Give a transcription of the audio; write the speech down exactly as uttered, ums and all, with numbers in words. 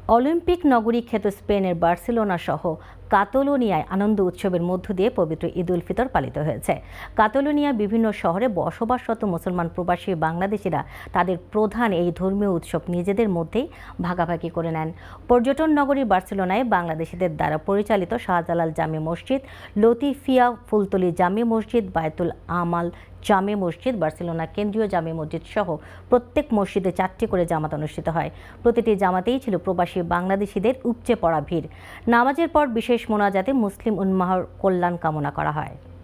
Olympic নগরী খ্যাত স্পেনের বার্সেলোনা সহ কাতালোনিয়ায় আনন্দ উৎসবের মধ্য দিয়ে পবিত্র ঈদ উল ফিতর পালিত হয়েছে। কাতালোনিয়ার বিভিন্ন শহরে বসবাসরত মুসলমান প্রবাসী বাংলাদেশিরা তাদের প্রধান এই ধর্মীয় উৎসব নিজেদের মধ্যেই ভাগাভাগি করে নেন। পর্যটন নগরী বার্সেলোনায় বাংলাদেশিদের দ্বারা পরিচালিত শাহজালাল জামে মসজিদ, লতিফিয়া ফুলতলি জামে মসজিদ, বায়তুল আমাল জামে মসজিদ, বার্সেলোনা কেন্দ্রীয় জামে মসজিদ সহ প্রত্যেক মসজিদে চারটি করে জামাত অনুষ্ঠিত হয়। প্রতিটি জামাতেই ছিল প্রবাসী বাংলাদেশিদের উপচে পড়া ভিড়। নামাজের পর বিশেষ মোনাজাতে মুসলিম উম্মাহর কল্যাণ কামনা করা হয়।